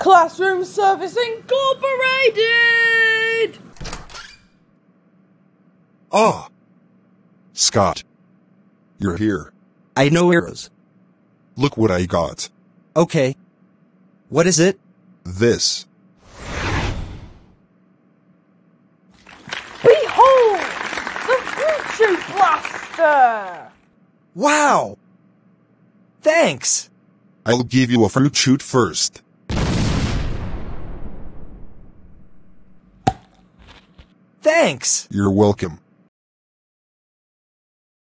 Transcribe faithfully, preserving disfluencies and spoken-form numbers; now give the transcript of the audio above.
Classroom Service Incorporated! Ah! Scott. You're here. I know Iros. Look what I got. Okay. What is it? This. Behold! The Fruit Shoot Blaster! Wow! Thanks! I'll give you a fruit shoot first. Thanks! You're welcome.